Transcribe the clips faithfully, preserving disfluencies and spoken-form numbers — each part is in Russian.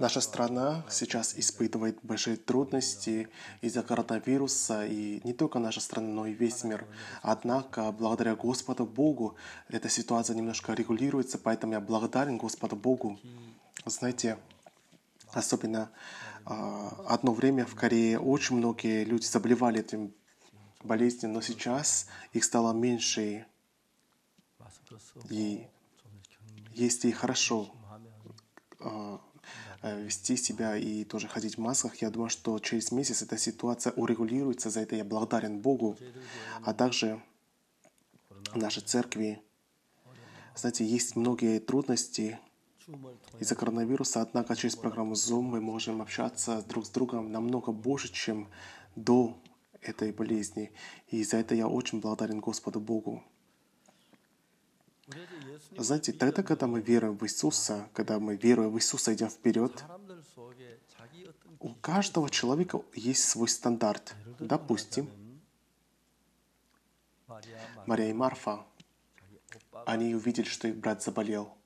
Наша страна сейчас испытывает большие трудности из-за коронавируса, и не только наша страна, но и весь мир. Однако, благодаря Господу Богу, эта ситуация немножко регулируется, поэтому я благодарен Господу Богу. Знаете, особенно а, одно время в Корее очень многие люди заболевали этим болезнью, но сейчас их стало меньше. И если хорошо а, вести себя и тоже ходить в масках, я думаю, что через месяц эта ситуация урегулируется, за это я благодарен Богу. А также в нашей церкви, знаете, есть многие трудности из-за коронавируса, однако через программу Zoom мы можем общаться друг с другом намного больше, чем до этой болезни. И за это я очень благодарен Господу Богу. Знаете, тогда, когда мы веруем в Иисуса, когда мы веруем в Иисуса, идем вперед, у каждого человека есть свой стандарт. Допустим, Мария и Марфа, они увидели, что их брат заболел.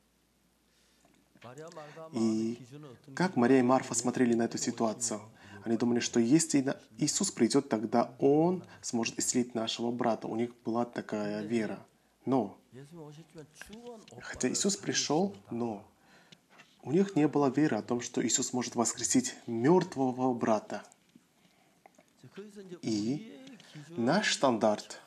И как Мария и Марфа смотрели на эту ситуацию? Они думали, что если Иисус придет, тогда Он сможет исцелить нашего брата. У них была такая вера. Но, хотя Иисус пришел, но у них не было веры о том, что Иисус может воскресить мертвого брата. И наш стандарт,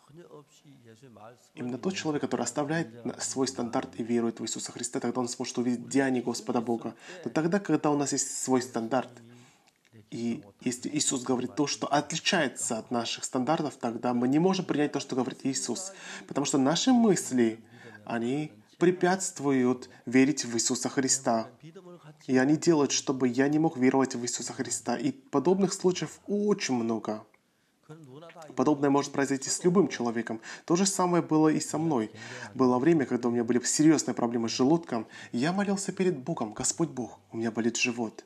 именно тот человек, который оставляет свой стандарт и верует в Иисуса Христа, тогда он сможет увидеть деяния Господа Бога. Но тогда, когда у нас есть свой стандарт, и если Иисус говорит то, что отличается от наших стандартов, тогда мы не можем принять то, что говорит Иисус. Потому что наши мысли, они препятствуют верить в Иисуса Христа. И они делают, чтобы я не мог веровать в Иисуса Христа. И подобных случаев очень много. Подобное может произойти с любым человеком. То же самое было и со мной. Было время, когда у меня были серьезные проблемы с желудком. И я молился перед Богом: «Господь Бог, у меня болит живот».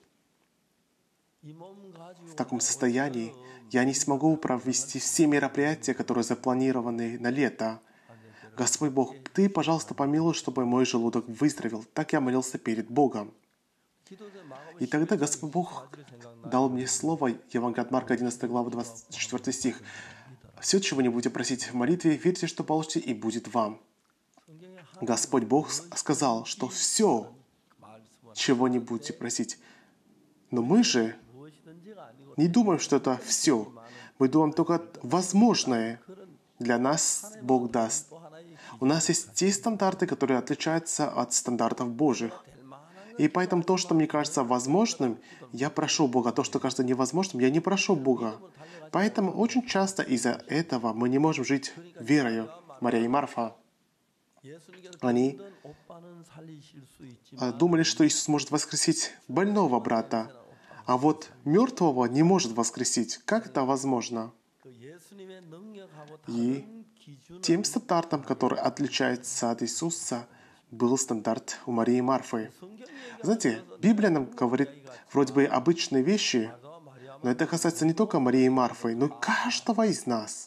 В таком состоянии я не смогу провести все мероприятия, которые запланированы на лето. Господь Бог, Ты, пожалуйста, помилуй, чтобы мой желудок выздоровел. Так я молился перед Богом. И тогда Господь Бог дал мне слово, Евангелие от Марка, одиннадцатая глава, двадцать четвёртый стих. «Все, чего не будете просить в молитве, верьте, что получите, и будет вам». Господь Бог сказал, что все, чего не будете просить. Но мы же не думаем, что это все. Мы думаем только возможное для нас Бог даст. У нас есть те стандарты, которые отличаются от стандартов Божьих. И поэтому то, что мне кажется возможным, я прошу Бога. То, что кажется невозможным, я не прошу Бога. Поэтому очень часто из-за этого мы не можем жить верою. Мария и Марфа, они думали, что Иисус может воскресить больного брата, а вот мертвого не может воскресить. Как это возможно? И тем стандартом, который отличается от Иисуса, был стандарт у Марии и Марфы. Знаете, Библия нам говорит вроде бы обычные вещи, но это касается не только Марии и Марфы, но и каждого из нас.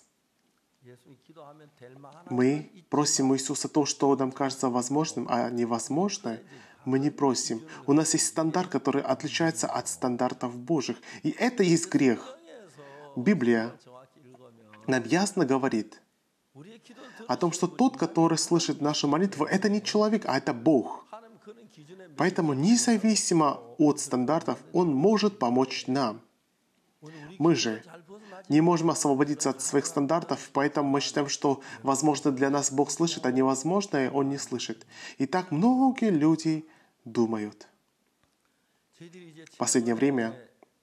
Мы просим у Иисуса то, что нам кажется возможным, а невозможное мы не просим. У нас есть стандарт, который отличается от стандартов Божьих. И это и есть грех. Библия нам ясно говорит о том, что тот, который слышит нашу молитву, это не человек, а это Бог. Поэтому независимо от стандартов, Он может помочь нам. Мы же не можем освободиться от своих стандартов, поэтому мы считаем, что возможно для нас Бог слышит, а невозможное Он не слышит. И так многие люди думают. В последнее время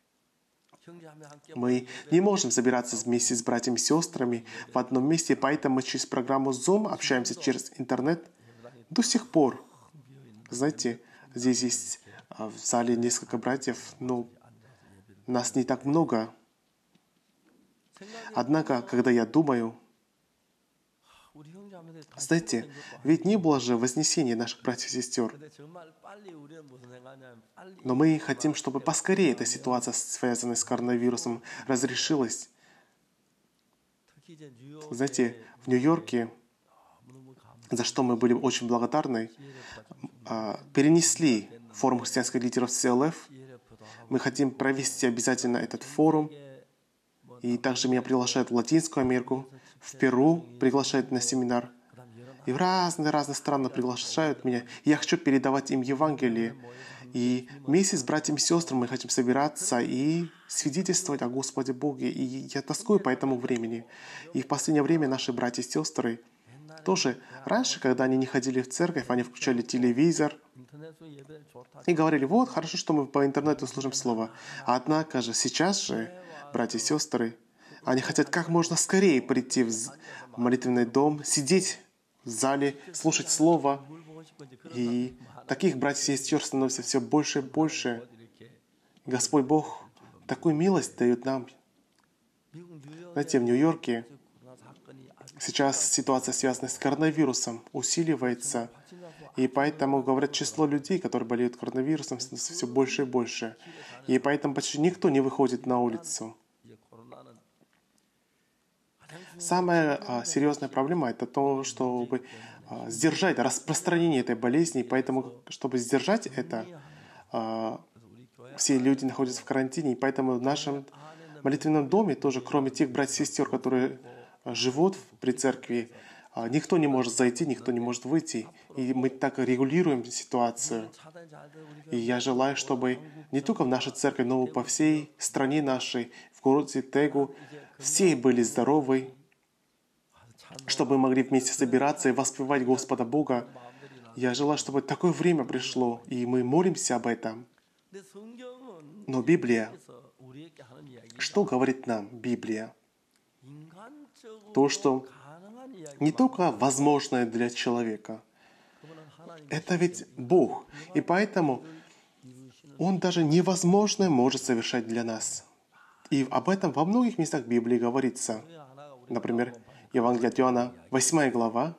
мы не можем собираться вместе с братьями и сестрами в одном месте, поэтому мы через программу Zoom общаемся через интернет до сих пор. Знаете, здесь есть в зале несколько братьев, но нас не так много. Однако, когда я думаю, знаете, ведь не было же вознесения наших братьев и сестер. Но мы хотим, чтобы поскорее эта ситуация, связанная с коронавирусом, разрешилась. Знаете, в Нью-Йорке, за что мы были очень благодарны, перенесли форум христианских лидеров си эл эф. Мы хотим провести обязательно этот форум. И также меня приглашают в Латинскую Америку, в Перу приглашают на семинар. И в разные-разные страны приглашают меня. И я хочу передавать им Евангелие. И вместе с братьями и сестрами мы хотим собираться и свидетельствовать о Господе Боге. И я тоскую по этому времени. И в последнее время наши братья и сестры тоже, раньше, когда они не ходили в церковь, они включали телевизор и говорили: вот, хорошо, что мы по интернету слушаем Слово. Однако же, сейчас же, братья и сестры, они хотят как можно скорее прийти в молитвенный дом, сидеть в зале, слушать Слово. И таких братьев и сестер становится все больше и больше. Господь Бог такую милость дает нам. Знаете, в Нью-Йорке сейчас ситуация, связанная с коронавирусом, усиливается. И поэтому, говорят, число людей, которые болеют коронавирусом, становится все больше и больше. И поэтому почти никто не выходит на улицу. Самая а, серьезная проблема — это то, чтобы а, сдержать распространение этой болезни. И поэтому, чтобы сдержать это, а, все люди находятся в карантине. И поэтому в нашем молитвенном доме тоже, кроме тех братьев и сестер, которые живут при церкви, а, никто не может зайти, никто не может выйти. И мы так регулируем ситуацию. И я желаю, чтобы не только в нашей церкви, но и по всей стране нашей, в городе Тегу, все были здоровы, чтобы мы могли вместе собираться и воспевать Господа Бога. Я желаю, чтобы такое время пришло, и мы молимся об этом. Но Библия, что говорит нам Библия? То, что не только возможное для человека, это ведь Бог. И поэтому Он даже невозможное может совершать для нас. И об этом во многих местах Библии говорится. Например, Евангелие от Иоанна, восьмая глава.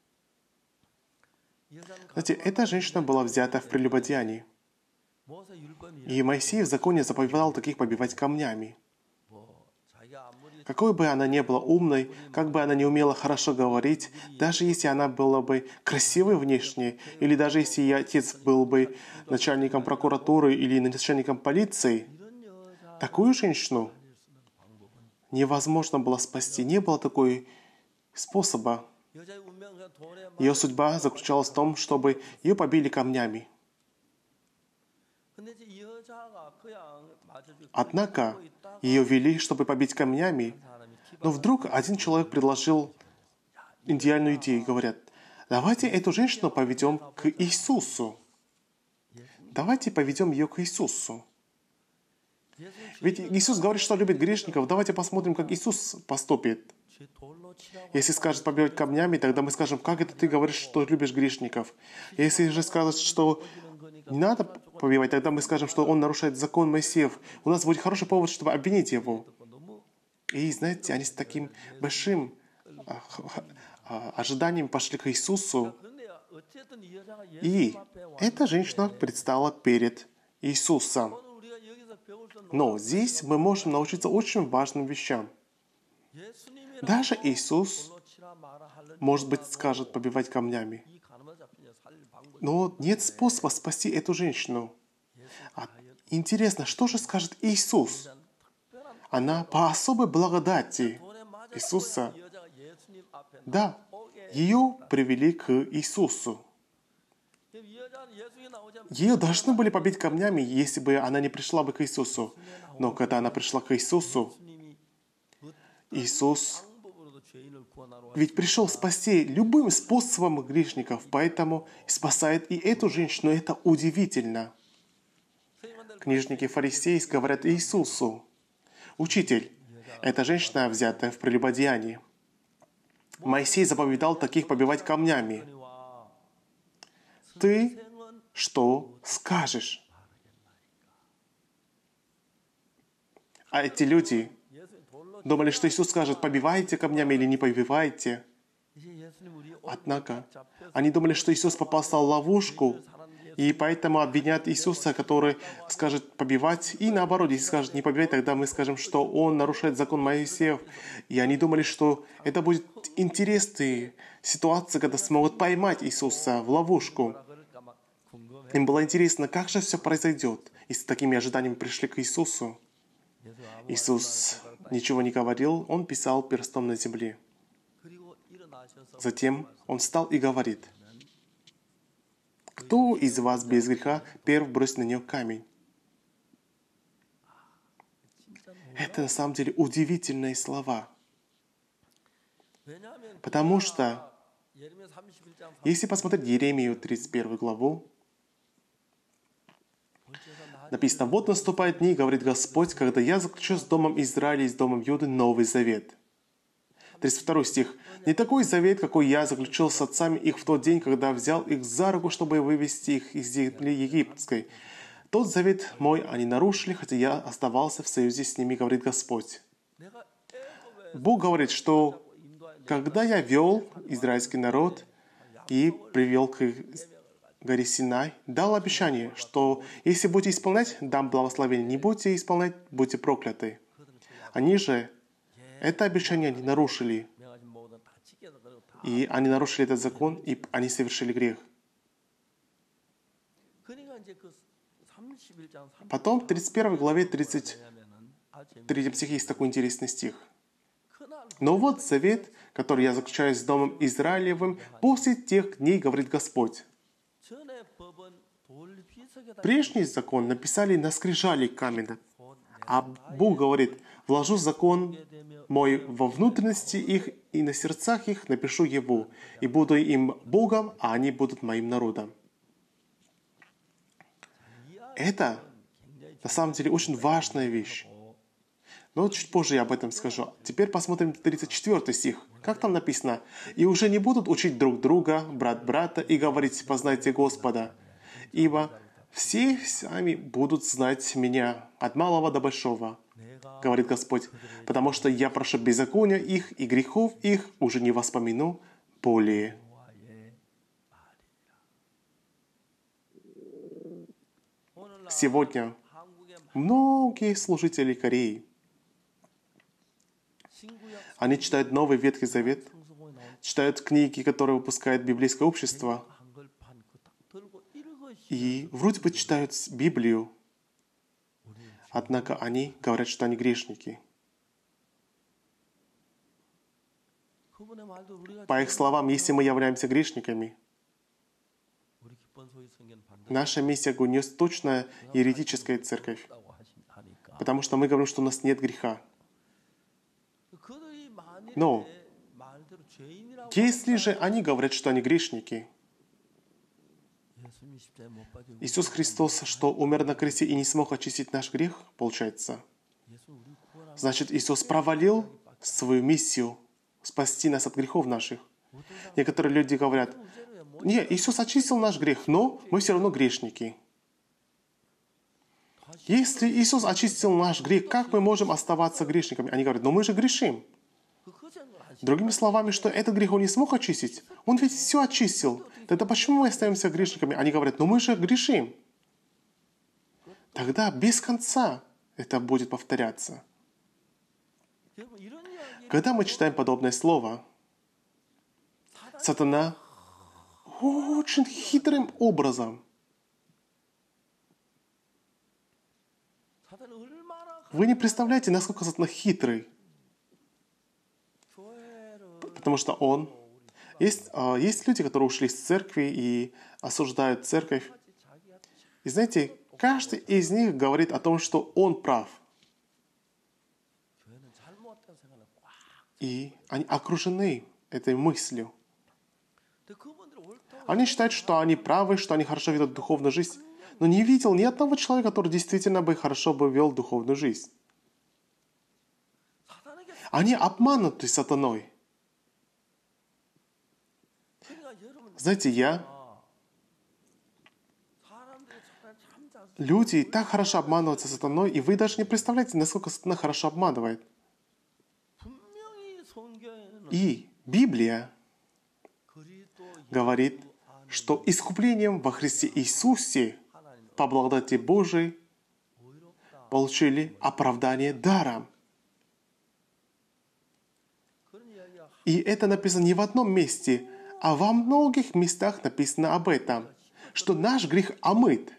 Знаете, эта женщина была взята в прелюбодеянии. И Моисей в законе заповедал таких побивать камнями. Какой бы она ни была умной, как бы она не умела хорошо говорить, даже если она была бы красивой внешне, или даже если ее отец был бы начальником прокуратуры или начальником полиции, такую женщину невозможно было спасти. Не было такой способа. Ее судьба заключалась в том, чтобы ее побили камнями. Однако ее вели, чтобы побить камнями, но вдруг один человек предложил идеальную идею. Говорят: давайте эту женщину поведем к Иисусу. Давайте поведем ее к Иисусу. Ведь Иисус говорит, что любит грешников. Давайте посмотрим, как Иисус поступит. Если скажет побивать камнями, тогда мы скажем: как это ты говоришь, что любишь грешников? Если же скажет, что не надо побивать, тогда мы скажем, что он нарушает закон Моисеев. У нас будет хороший повод, чтобы обвинить его. И знаете, они с таким большим а, а, ожиданием пошли к Иисусу. И эта женщина предстала перед Иисусом. Но здесь мы можем научиться очень важным вещам. Даже Иисус, может быть, скажет побивать камнями. Но нет способа спасти эту женщину. А интересно, что же скажет Иисус? Она по особой благодати Иисуса, да, ее привели к Иисусу. Ее должны были побить камнями, если бы она не пришла бы к Иисусу. Но когда она пришла к Иисусу, Иисус ведь пришел спасти любым способом грешников, поэтому спасает и эту женщину. Это удивительно. Книжники и фарисеи говорят Иисусу: «Учитель, эта женщина взята в прелюбодеянии. Моисей заповедал таких побивать камнями. Ты что скажешь?» А эти люди думали, что Иисус скажет: побивайте камнями или не побивайте. Однако они думали, что Иисус попался в ловушку, и поэтому обвинят Иисуса, который скажет побивать, и наоборот, если скажет не побивать, тогда мы скажем, что Он нарушает закон Моисеев. И они думали, что это будет интересная ситуация, когда смогут поймать Иисуса в ловушку. Им было интересно, как же все произойдет. И с такими ожиданиями пришли к Иисусу. Иисус ничего не говорил, Он писал перстом на земле. Затем Он встал и говорит: «Кто из вас без греха, первый бросит на нее камень?» Это на самом деле удивительные слова. Потому что, если посмотреть Иеремию тридцать первую главу, написано: «Вот наступают дни, говорит Господь, когда я заключу с домом Израиля и с домом Юды новый завет». тридцать второй стих. «Не такой завет, какой я заключил с отцами их в тот день, когда взял их за руку, чтобы вывести их из земли египетской. Тот завет мой они нарушили, хотя я оставался в союзе с ними, говорит Господь». Бог говорит, что когда я вел израильский народ и привел к горе Синай, дал обещание, что если будете исполнять, дам благословение, не будете исполнять, будете прокляты. Они же это обещание не нарушили. И они нарушили этот закон, и они совершили грех. Потом в тридцать первой главе тридцать третьем стихе есть такой интересный стих. «Но вот завет, который я заключаю с домом Израилевым после тех дней, говорит Господь». Прежний закон написали на скрижали каменных, а Бог говорит: «Вложу закон мой во внутренности их, и на сердцах их напишу его, и буду им Богом, а они будут моим народом». Это на самом деле очень важная вещь. Но чуть позже я об этом скажу. Теперь посмотрим тридцать четвёртый стих. Как там написано? «И уже не будут учить друг друга, брат брата, и говорить: познайте Господа, ибо все сами будут знать меня, от малого до большого, говорит Господь, потому что я прошу беззакония их, и грехов их уже не воспомяну более». Сегодня многие служители Кореи, они читают Новый Ветхий Завет, читают книги, которые выпускает библейское общество, и вроде бы читают Библию, однако они говорят, что они грешники. По их словам, если мы являемся грешниками, наша миссия Гуньёс точно еретическая церковь, потому что мы говорим, что у нас нет греха. Но если же они говорят, что они грешники, Иисус Христос, что умер на кресте и не смог очистить наш грех, получается, значит, Иисус провалил свою миссию спасти нас от грехов наших. Некоторые люди говорят: «Нет, Иисус очистил наш грех, но мы все равно грешники». Если Иисус очистил наш грех, как мы можем оставаться грешниками? Они говорят: «Но мы же грешим». Другими словами, что этот грех Он не смог очистить. Он ведь все очистил. Тогда почему мы остаемся грешниками? Они говорят: «Но мы же грешим». Тогда без конца это будет повторяться. Когда мы читаем подобное слово, сатана очень хитрым образом, вы не представляете, насколько сатана хитрый. Потому что он... Есть, есть люди, которые ушли из церкви и осуждают церковь. И знаете, каждый из них говорит о том, что он прав. И они окружены этой мыслью. Они считают, что они правы, что они хорошо ведут духовную жизнь. Но не видел ни одного человека, который действительно бы хорошо бы вел духовную жизнь. Они обмануты сатаной. Знаете, я... Люди так хорошо обманываются сатаной, и вы даже не представляете, насколько сатана хорошо обманывает. И Библия говорит, что искуплением во Христе Иисусе по благодати Божией получили оправдание даром. И это написано не в одном месте, а во многих местах написано об этом. что наш грех омыт.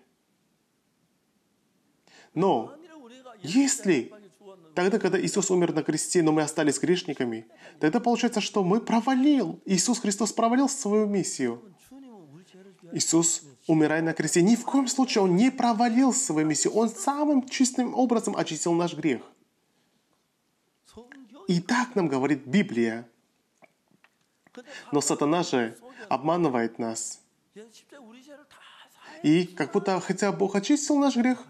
Но если тогда, когда Иисус умер на кресте, но мы остались грешниками, тогда получается, что мы провалил. Иисус Христос провалил свою миссию. Иисус, умирая на кресте, ни в коем случае Он не провалил свою миссию. Он самым чистым образом очистил наш грех. И так нам говорит Библия. Но сатана же обманывает нас. И как будто, хотя Бог очистил наш грех,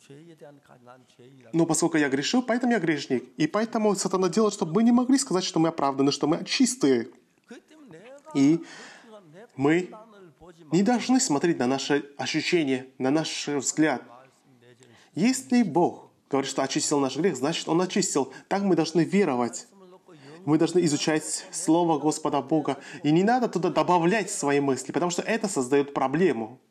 но поскольку я грешил, поэтому я грешник. И поэтому сатана делает, чтобы мы не могли сказать, что мы оправданы, что мы чистые. И мы не должны смотреть на наши ощущения, на наш взгляд. Если Бог говорит, что очистил наш грех, значит, Он очистил. Так мы должны веровать. Мы должны изучать Слово Господа Бога. И не надо туда добавлять свои мысли, потому что это создает проблему.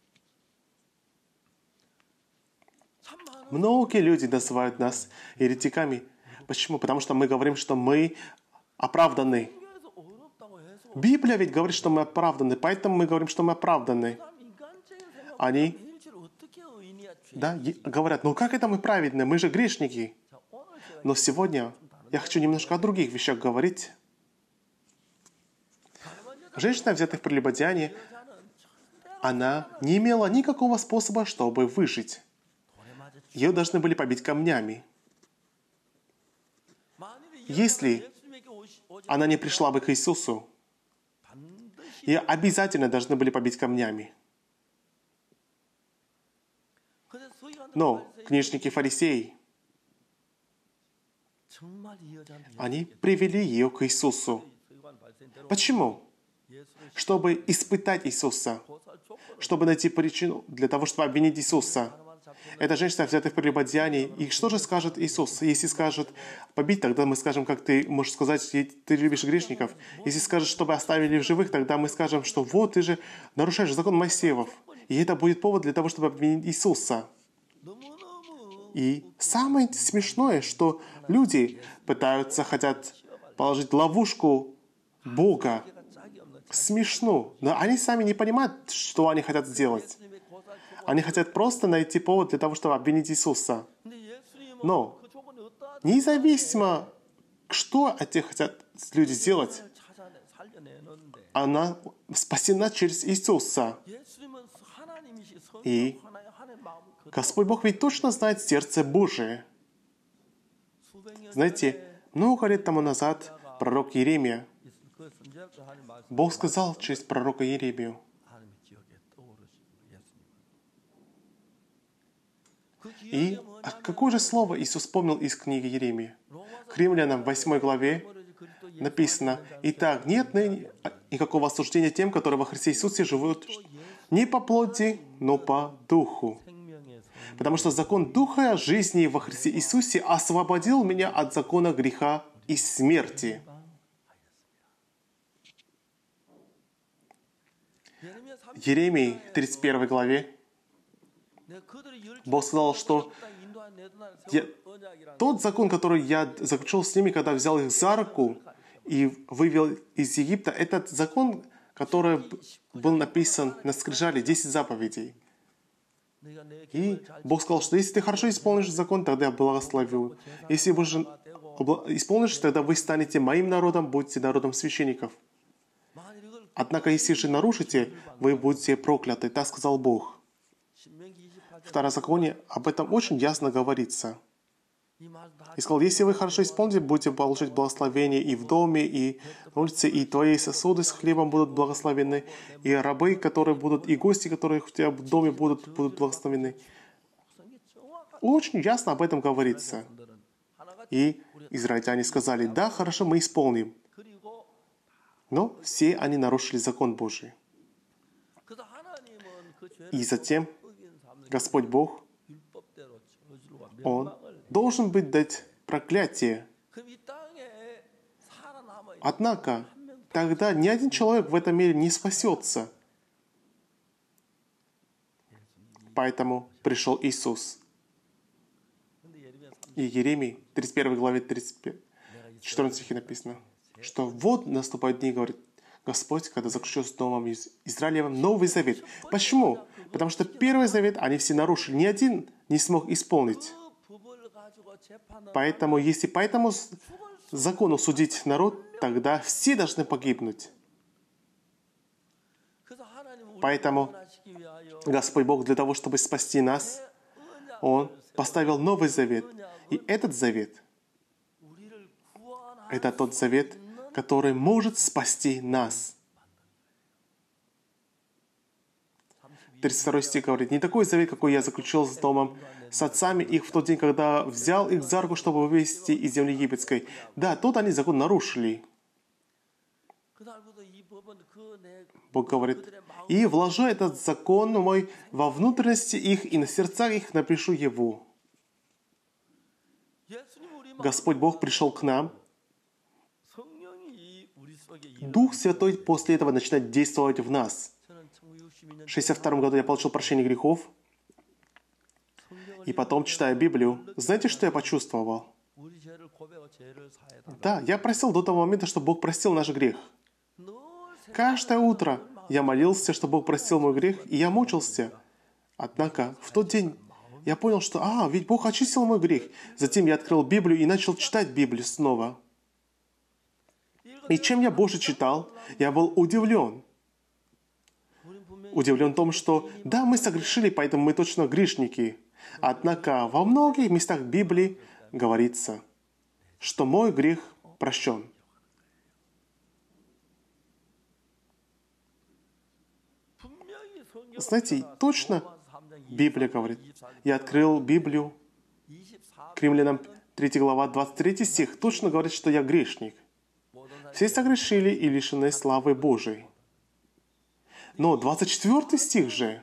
Многие люди называют нас еретиками. Почему? Потому что мы говорим, что мы оправданы. Библия ведь говорит, что мы оправданы, поэтому мы говорим, что мы оправданы. Они да, говорят, ну как это мы праведны? Мы же грешники. Но сегодня я хочу немножко о других вещах говорить. Женщина, взятая в прелюбодеянии, она не имела никакого способа, чтобы выжить. Ее должны были побить камнями. Если она не пришла бы к Иисусу, ее обязательно должны были побить камнями. Но книжники фарисеи, они привели ее к Иисусу. Почему? Чтобы испытать Иисуса, чтобы найти причину для того, чтобы обвинить Иисуса. Эта женщина взята в прелюбодеянии. И что же скажет Иисус? Если скажет побить, тогда мы скажем, как ты можешь сказать, ты любишь грешников. Если скажет, чтобы оставили в живых, тогда мы скажем, что вот ты же нарушаешь закон Моисеев. И это будет повод для того, чтобы обвинить Иисуса. И самое смешное, что люди пытаются, хотят положить ловушку Бога. Смешно. Но они сами не понимают, что они хотят сделать. Они хотят просто найти повод для того, чтобы обвинить Иисуса. Но независимо, что эти хотят люди сделать, она спасена через Иисуса. И Господь Бог ведь точно знает сердце Божие. Знаете, много лет тому назад пророк Иеремия, Бог сказал через пророка Иеремию, и какое же слово Иисус вспомнил из книги Иеремии? К Римлянам в восьмой главе написано: «Итак, нет ныне никакого осуждения тем, которые во Христе Иисусе живут не по плоти, но по духу. Потому что закон Духа жизни во Христе Иисусе освободил меня от закона греха и смерти». Иеремии тридцать первой главе Бог сказал, что я, тот закон, который я заключил с ними, когда взял их за руку и вывел из Египта, этот закон, который был написан на скрижали, десять заповедей. И Бог сказал, что если ты хорошо исполнишь закон, тогда я благословю. Если вы же исполнишь, тогда вы станете моим народом, будете народом священников. Однако, если же нарушите, вы будете прокляты. Так сказал Бог. В Второзаконии об этом очень ясно говорится. И сказал, если вы хорошо исполните, будете получать благословение и в доме, и на улице, и твои сосуды с хлебом будут благословены, и рабы, которые будут, и гости, которые у тебя в доме будут, будут благословены. Очень ясно об этом говорится. И израильтяне сказали, да, хорошо, мы исполним. Но все они нарушили закон Божий. И затем Господь Бог, Он должен быть дать проклятие. Однако, тогда ни один человек в этом мире не спасется. Поэтому пришел Иисус. И Иеремии, тридцать первой главе, тридцать четвёртом стихе написано, что вот наступают дни, говорит Господь, когда заключил с Домом Израилевым Новый Завет. Почему? Потому что Первый Завет они все нарушили. Ни один не смог исполнить. Поэтому, если по этому закону судить народ, тогда все должны погибнуть. Поэтому Господь Бог для того, чтобы спасти нас, Он поставил Новый Завет. И этот завет — это тот завет, который может спасти нас. тридцать второй стих говорит: «Не такой завет, какой я заключил с домом, с отцами их в тот день, когда взял их за руку, чтобы вывести из земли египетской». Да, тут они закон нарушили. Бог говорит: «И вложу этот закон мой во внутренности их, и на сердцах их напишу его». Господь Бог пришел к нам. Дух Святой после этого начинает действовать в нас. В шестьдесят втором году я получил прощение грехов. И потом, читая Библию, знаете, что я почувствовал? Да, я просил до того момента, чтобы Бог простил наш грех. Каждое утро я молился, чтобы Бог простил мой грех, и я мучился. Однако в тот день я понял, что «А, ведь Бог очистил мой грех». Затем я открыл Библию и начал читать Библию снова. И чем я больше читал, я был удивлен. Удивлен в том, что да, мы согрешили, поэтому мы точно грешники. Однако во многих местах Библии говорится, что мой грех прощен. Знаете, точно Библия говорит. Я открыл Библию, к Римлянам третья глава, двадцать третий стих, точно говорит, что я грешник. Все согрешили и лишены славы Божией. Но двадцать четвёртый стих же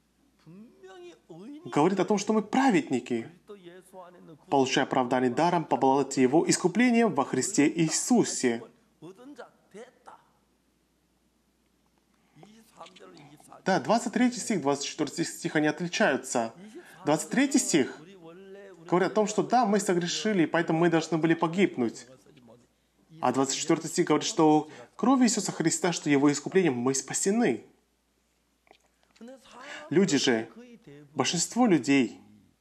говорит о том, что мы праведники, получая оправдание даром по благодати Его искуплением во Христе Иисусе. Да, двадцать третий стих, двадцать четвёртый стих, они отличаются. двадцать третий стих говорит о том, что да, мы согрешили, поэтому мы должны были погибнуть. А двадцать четвёртый стих говорит, что кровью Иисуса Христа, что Его искуплением мы спасены. Люди же, большинство людей,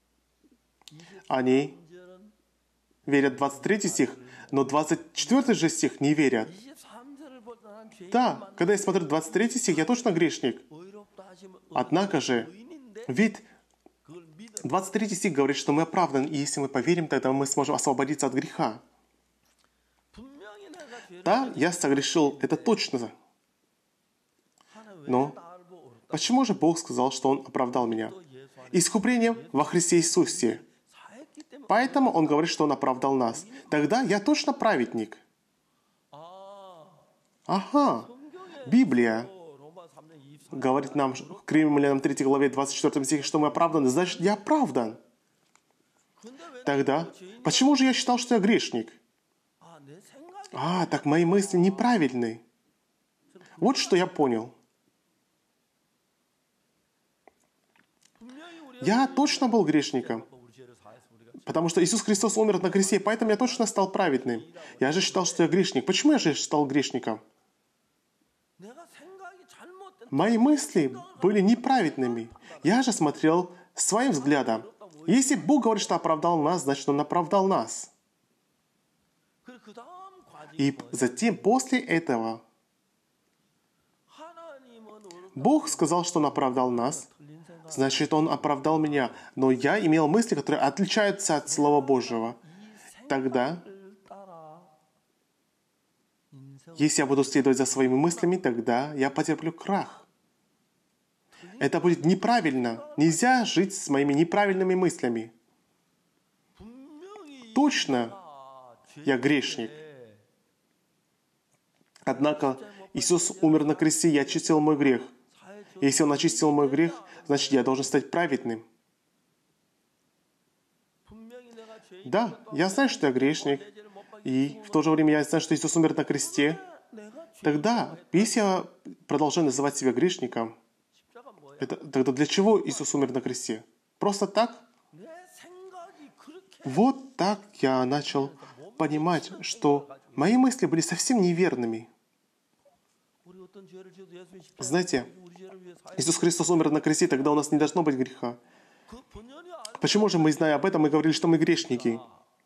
они верят в двадцать третий стих, но двадцать четвёртый же стих не верят. Да, когда я смотрю двадцать третий стих, я точно грешник. Однако же, ведь двадцать третий стих говорит, что мы оправданы, и если мы поверим, тогда мы сможем освободиться от греха. Да, я согрешил, это точно. Но почему же Бог сказал, что Он оправдал меня? Искуплением во Христе Иисусе. Поэтому Он говорит, что Он оправдал нас. Тогда я точно праведник. Ага, Библия говорит нам к Римлянам третьей главе двадцать четвёртом стихе, что мы оправданы, значит, я оправдан. Тогда почему же я считал, что я грешник? А, так мои мысли неправильны. Вот что я понял. Я точно был грешником, потому что Иисус Христос умер на кресте, поэтому я точно стал праведным. Я же считал, что я грешник. Почему я же стал грешником? Мои мысли были неправедными. Я же смотрел своим взглядом. Если Бог говорит, что оправдал нас, значит, Он оправдал нас. И затем, после этого, Бог сказал, что Он оправдал нас, значит, Он оправдал меня. Но я имел мысли, которые отличаются от Слова Божьего. Тогда, если я буду следовать за своими мыслями, тогда я потерплю крах. Это будет неправильно. Нельзя жить с моими неправильными мыслями. Точно, я грешник. Однако Иисус умер на кресте и очистил мой грех. Если Он очистил мой грех, значит, я должен стать праведным. Да, я знаю, что я грешник, и в то же время я знаю, что Иисус умер на кресте. Тогда, если я продолжаю называть себя грешником, это, тогда для чего Иисус умер на кресте? Просто так? Вот так я начал понимать, что мои мысли были совсем неверными. Знаете, Иисус Христос умер на кресте, тогда у нас не должно быть греха. Почему же мы, зная об этом, мы говорили, что мы грешники?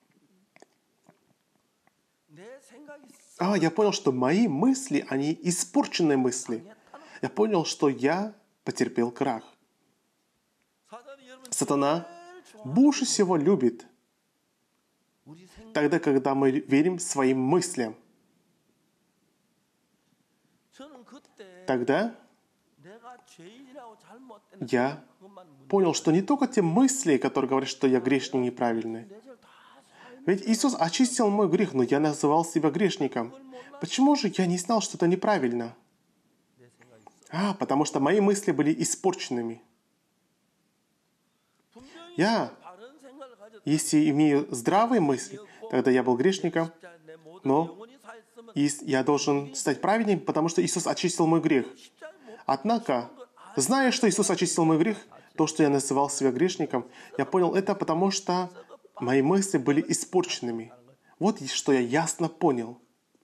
А, я понял, что мои мысли, они испорченные мысли. Я понял, что я потерпел крах. Сатана больше всего любит тогда, когда мы верим своим мыслям. Тогда я понял, что не только те мысли, которые говорят, что я грешник неправильный. Ведь Иисус очистил мой грех, но я называл себя грешником. Почему же я не знал, что это неправильно? А, потому что мои мысли были испорченными. Я, если имею здравые мысли, тогда я был грешником, но я должен стать праведником, потому что Иисус очистил мой грех. Однако, зная, что Иисус очистил мой грех, то, что я называл себя грешником, я понял это, потому что мои мысли были испорченными. Вот что я ясно понял.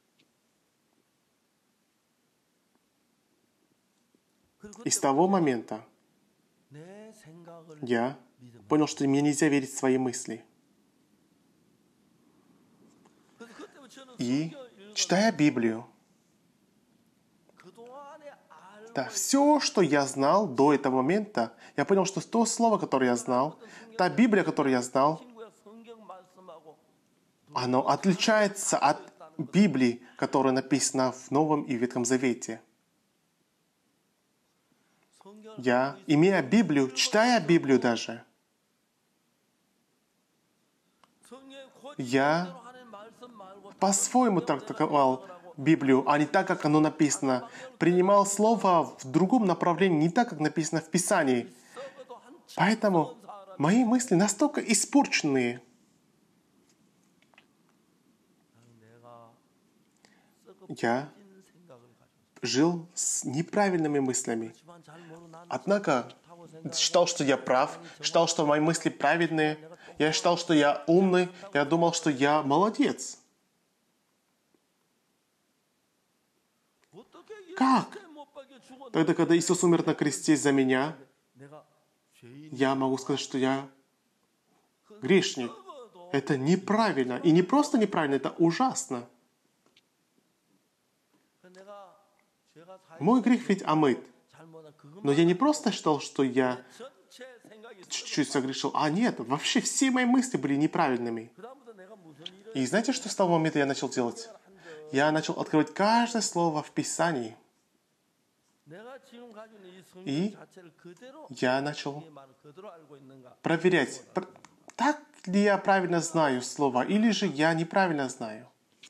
И с того момента я понял, что мне нельзя верить в свои мысли. И, читая Библию, да, все, что я знал до этого момента, я понял, что то слово, которое я знал, та Библия, которую я знал, оно отличается от Библии, которая написана в Новом и Ветхом Завете. Я, имея Библию, читая Библию даже, я по-своему трактовал Библию, а не так, как оно написано. Принимал слово в другом направлении, не так, как написано в Писании. Поэтому мои мысли настолько испорченные. Я жил с неправильными мыслями. Однако считал, что я прав, считал, что мои мысли правильные. Я считал, что я умный. Я думал, что я молодец. Как? Тогда, когда Иисус умер на кресте за меня, я могу сказать, что я грешник. Это неправильно. И не просто неправильно, это ужасно. Мой грех ведь омыт. Но я не просто считал, что я чуть-чуть согрешил. А нет, вообще все мои мысли были неправильными. И знаете, что с того момента я начал делать? Я начал открывать каждое слово в Писании. И я начал проверять, так ли я правильно знаю слова, или же я неправильно знаю.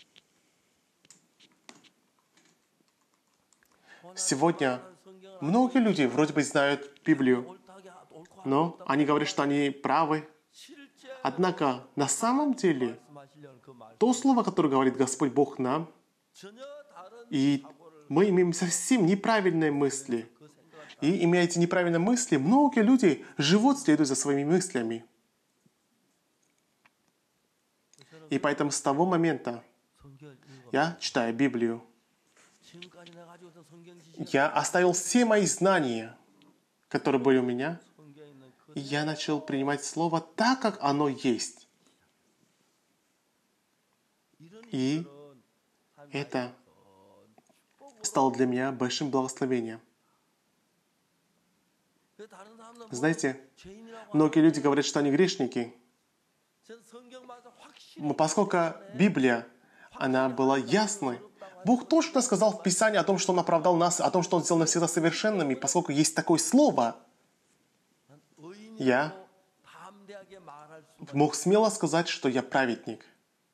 Сегодня многие люди вроде бы знают Библию, но они говорят, что они правы. Однако на самом деле то слово, которое говорит Господь Бог нам, и мы имеем совсем неправильные мысли. И имея эти неправильные мысли, многие люди живут, следуя за своими мыслями. И поэтому с того момента я читаю Библию. Я оставил все мои знания, которые были у меня, и я начал принимать Слово так, как оно есть. И это стало для меня большим благословением. Знаете, многие люди говорят, что они грешники. Но поскольку Библия, она была ясной, Бог точно сказал в Писании о том, что Он оправдал нас, о том, что Он сделал нас всегда совершенными, поскольку есть такое слово. Я мог смело сказать, что я праведник.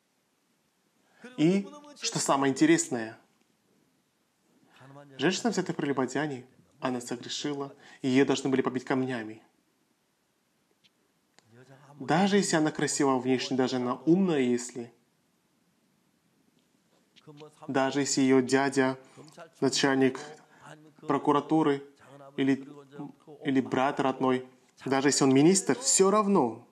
И, что самое интересное, женщина, взятая в прелюбодеянии, она согрешила, и ее должны были побить камнями. Даже если она красива внешне, даже она умная, если... Даже если ее дядя, начальник прокуратуры или, или брат родной, даже если он министр, все равно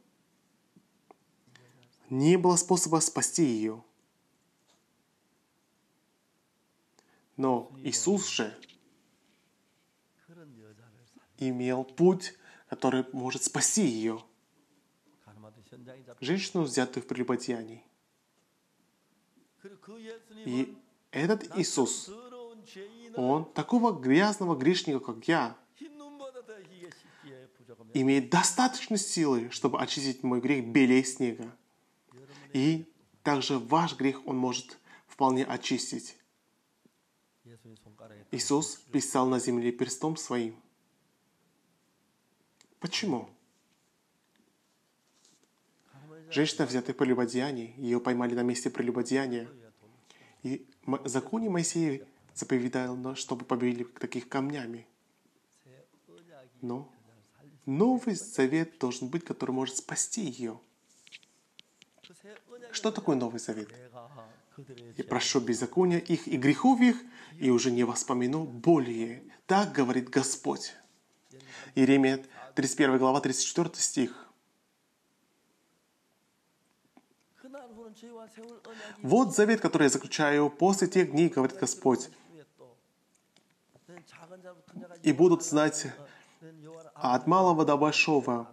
не было способа спасти ее. Но Иисус же имел путь, который может спасти ее. Женщину, взятую в прелюбодеянии. И этот Иисус, Он такого грязного грешника, как я, имеет достаточно силы, чтобы очистить мой грех белее снега. И также ваш грех Он может вполне очистить. Иисус писал на земле перстом Своим. Почему? Женщина, взятая в прелюбодеянии, ее поймали на месте прелюбодеяния. И в законе Моисея заповедал, чтобы побили таких камнями. Но Новый Завет должен быть, который может спасти ее. Что такое Новый Завет? «Я прошу беззакония их и грехов их, и уже не воспомяну более». Так говорит Господь. Иеремия тридцать первая глава, тридцать четвёртый стих. «Вот завет, который я заключаю после тех дней, говорит Господь, и будут знать от малого до большого».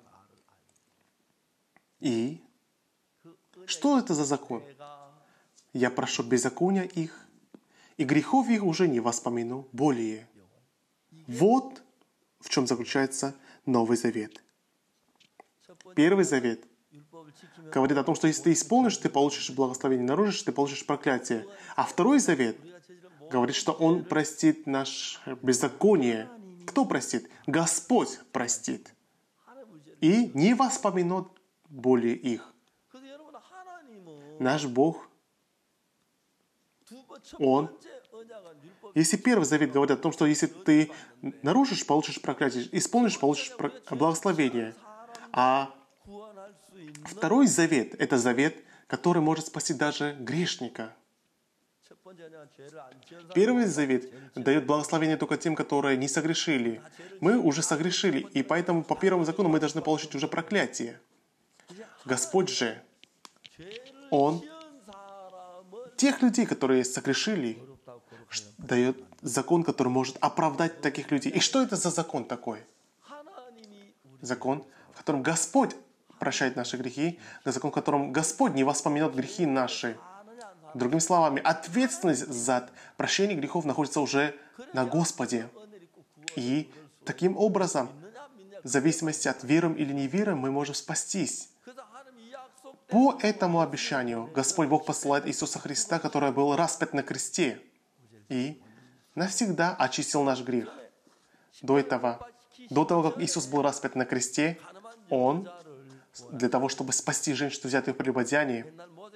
И что это за закон? «Я прошу беззакония их, и грехов их уже не воспомяну более». Вот в чем заключается Новый Завет. Первый Завет говорит о том, что если ты исполнишь, ты получишь благословение, нарушишь, ты получишь проклятие. А Второй Завет говорит, что Он простит наше беззаконие. Кто простит? Господь простит. И не воспомянет более их. Наш Бог, Он, если Первый Завет говорит о том, что если ты нарушишь, получишь проклятие, исполнишь, получишь благословение. А Второй Завет — это завет, который может спасти даже грешника. Первый Завет дает благословение только тем, которые не согрешили. Мы уже согрешили, и поэтому по первому закону мы должны получить уже проклятие. Господь же, Он тех людей, которые согрешили, дает закон, который может оправдать таких людей. И что это за закон такой? Закон, в котором Господь прощает наши грехи, закон, в котором Господь не воспоминает грехи наши. Другими словами, ответственность за прощение грехов находится уже на Господе. И таким образом, в зависимости от веры или неверы, мы можем спастись. По этому обещанию Господь Бог посылает Иисуса Христа, который был распят на кресте и навсегда очистил наш грех. До этого, до того, как Иисус был распят на кресте, Он, для того, чтобы спасти женщину, взятую в прелюбодеянии,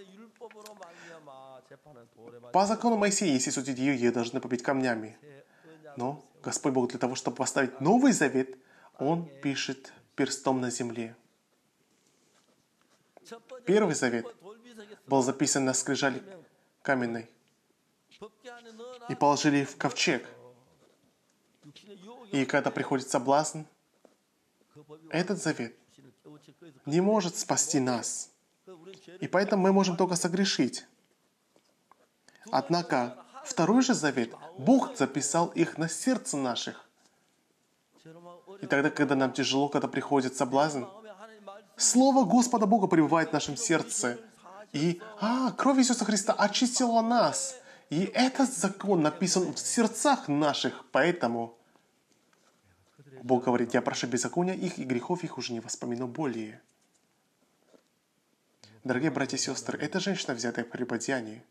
по закону Моисея, если судить ее, ее должны побить камнями. Но Господь Бог для того, чтобы поставить Новый Завет, Он пишет перстом на земле. Первый Завет был записан на скрижали каменной и положили в ковчег. И когда приходит соблазн, этот завет не может спасти нас. И поэтому мы можем только согрешить. Однако Второй же Завет, Бог записал их на сердце наших. И тогда, когда нам тяжело, когда приходит соблазн, Слово Господа Бога пребывает в нашем сердце. И, а, кровь Иисуса Христа очистила нас. И этот закон написан в сердцах наших. Поэтому Бог говорит, я прошу беззакония их, и грехов их уже не воспомяну более. Дорогие братья и сестры, эта женщина, взятая в прелюбодеянии,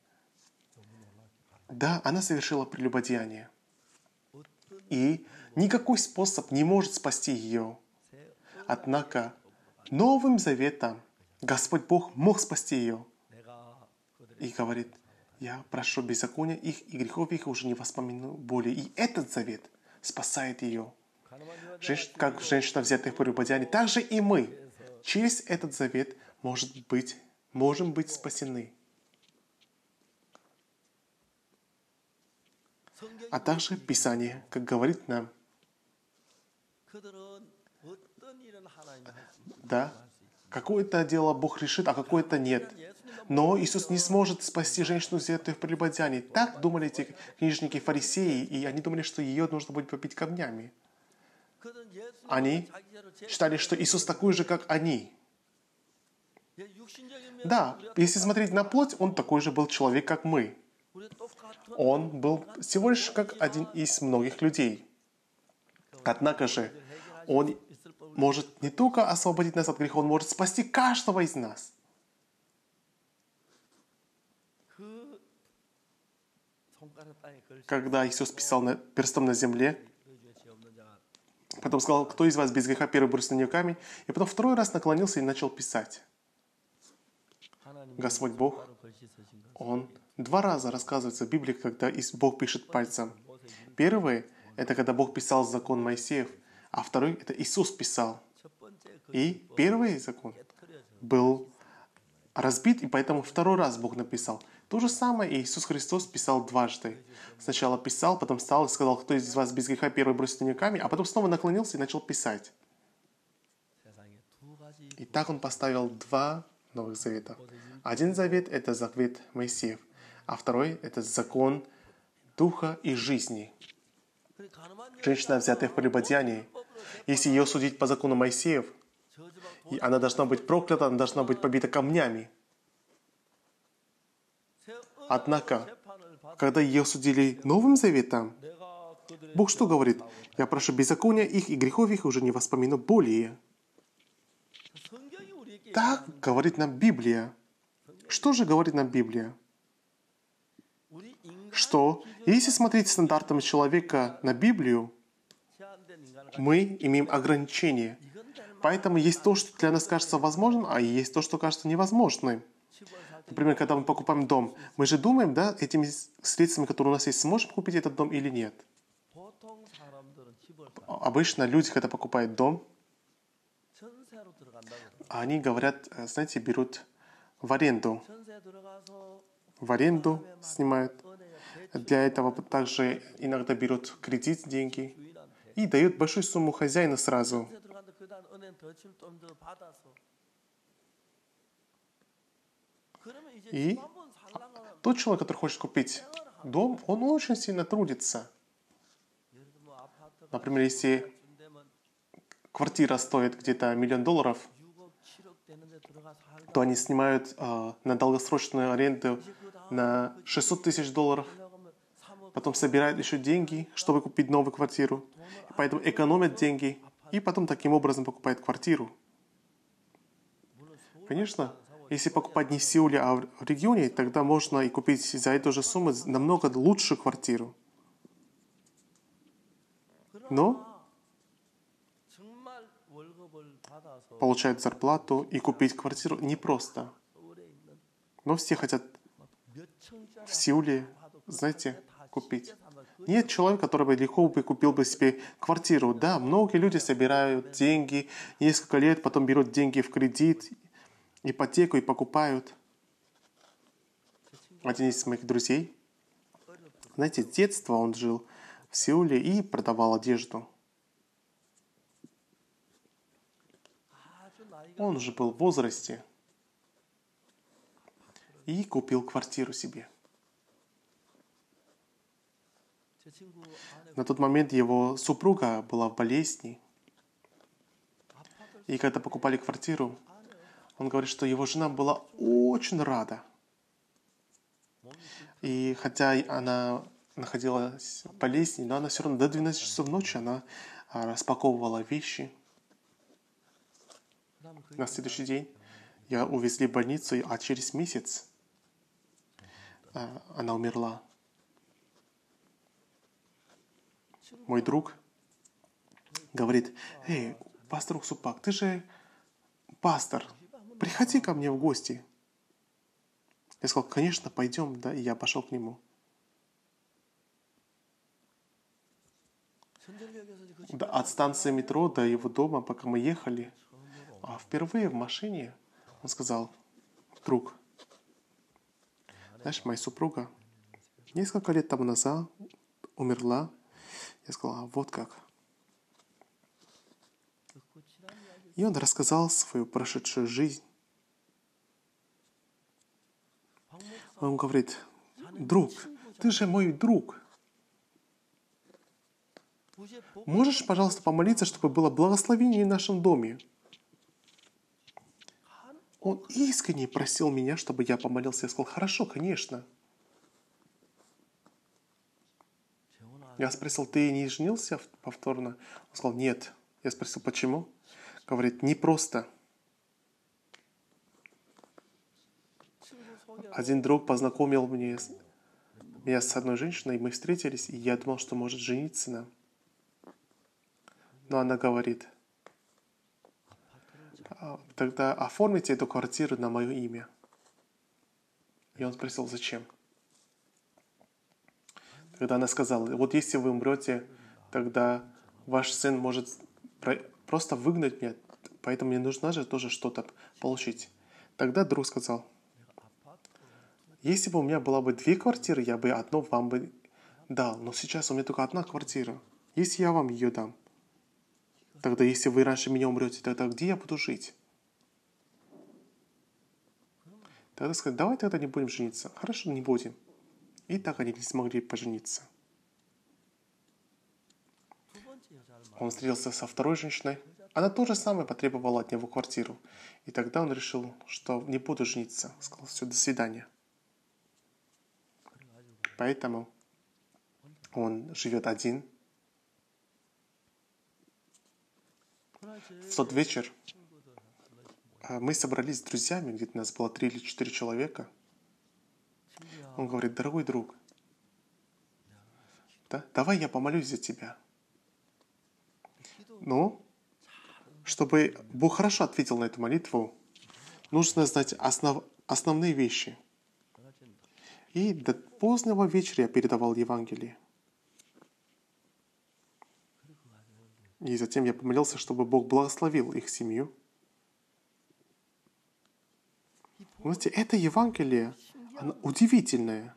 да, она совершила прелюбодеяние. И никакой способ не может спасти ее. Однако Новым Заветом Господь Бог мог спасти ее. И говорит, я прошу беззакония их, и грехов их уже не воспомяну более. И этот завет спасает ее. Женщина, как женщина, взятая в прелюбодеянии, так же и мы через этот завет может быть, можем быть спасены. А также Писание, как говорит нам, да, Какое-то дело Бог решит, а какое-то нет. Но Иисус не сможет спасти женщину, взятую в прелюбодеянии. Так думали эти книжники фарисеи, и они думали, что ее нужно будет побить камнями. Они считали, что Иисус такой же, как они. Да, если смотреть на плоть, Он такой же был человек, как мы. Он был всего лишь как один из многих людей. Однако же, Он может не только освободить нас от греха, Он может спасти каждого из нас. Когда Иисус писал на, перстом на земле, потом сказал, кто из вас без греха первый бросит на нее камень, и потом второй раз наклонился и начал писать. Господь Бог, Он два раза рассказывается в Библии, когда Бог пишет пальцем. Первый — это когда Бог писал закон Моисеев, а второй — это Иисус писал. И первый закон был разбит, и поэтому второй раз Бог написал. То же самое Иисус Христос писал дважды. Сначала писал, потом встал и сказал, кто из вас без греха первый бросит на нее камень, а потом снова наклонился и начал писать. И так Он поставил два Новых Завета. Один завет — это завет Моисеев, а второй — это закон Духа и жизни. Женщина, взятая в прелюбодеянии, если ее судить по закону Моисеев, и она должна быть проклята, она должна быть побита камнями. Однако, когда ее судили Новым Заветом, Бог что говорит? Я прошу беззакония их и грехов их уже не воспомину более. Так говорит нам Библия. Что же говорит нам Библия? Что, если смотреть стандартом человека на Библию, мы имеем ограничения. Поэтому есть то, что для нас кажется возможным, а есть то, что кажется невозможным. Например, когда мы покупаем дом, мы же думаем, да, этими средствами, которые у нас есть, сможем купить этот дом или нет. Обычно люди, когда покупают дом, они говорят, знаете, берут в аренду. В аренду снимают. Для этого также иногда берут кредит, деньги, и дают большую сумму хозяину сразу. И тот человек, который хочет купить дом, он очень сильно трудится. Например, если квартира стоит где-то миллион долларов, то они снимают э, на долгосрочную аренду на шестьсот тысяч долларов, потом собирают еще деньги, чтобы купить новую квартиру, и поэтому экономят деньги, и потом таким образом покупают квартиру. Конечно, если покупать не в Сеуле, а в регионе, тогда можно и купить за эту же сумму намного лучшую квартиру. Но получать зарплату и купить квартиру непросто. Но все хотят в Сеуле, знаете, купить. Нет человека, который бы легко бы купил бы себе квартиру. Да, многие люди собирают деньги, несколько лет, потом берут деньги в кредит, ипотеку и покупают. Один из моих друзей, знаете, с детства он жил в Сеуле и продавал одежду. Он уже был в возрасте и купил квартиру себе. На тот момент его супруга была в болезни. И когда покупали квартиру, он говорит, что его жена была очень рада. И хотя она находилась в болезни, но она все равно до двенадцати часов ночи она распаковывала вещи. На следующий день ее увезли в больницу, а через месяц она умерла. Мой друг говорит: «Эй, пастор Супак, ты же пастор, приходи ко мне в гости». Я сказал: конечно, пойдем, да, и я пошел к нему. Да, от станции метро до его дома, пока мы ехали, а впервые в машине он сказал: друг, знаешь, моя супруга несколько лет тому назад умерла. Я сказал: а вот как. И он рассказал свою прошедшую жизнь. Он говорит: друг, ты же мой друг. Можешь, пожалуйста, помолиться, чтобы было благословение в нашем доме? Он искренне просил меня, чтобы я помолился. Я сказал: хорошо, конечно. Я спросил: ты не женился повторно? Он сказал: нет. Я спросил: почему? Говорит: не просто. Один друг познакомил меня, меня с одной женщиной, мы встретились, и я думал, что может жениться нам. Но она говорит: тогда оформите эту квартиру на мое имя. И он спросил: зачем? Тогда она сказала: вот если вы умрете, тогда ваш сын может просто выгнать меня, поэтому мне нужно же тоже что-то получить. Тогда друг сказал: если бы у меня была бы две квартиры, я бы одну вам бы дал, но сейчас у меня только одна квартира. Если я вам ее дам, тогда если вы раньше меня умрете, тогда где я буду жить? Тогда сказали: давай тогда не будем жениться. Хорошо, не будем. И так они не смогли пожениться. Он встретился со второй женщиной. Она то же самое потребовала от него квартиру. И тогда он решил, что не буду жениться. Сказал: все, до свидания. Поэтому он живет один. В тот вечер мы собрались с друзьями, где-то нас было три или четыре человека. Он говорит: дорогой друг, да, давай я помолюсь за тебя. Ну, чтобы Бог хорошо ответил на эту молитву, нужно знать основ, основные вещи. И до позднего вечера я передавал Евангелие. И затем я помолился, чтобы Бог благословил их семью. Знаете, это Евангелие, оно удивительное.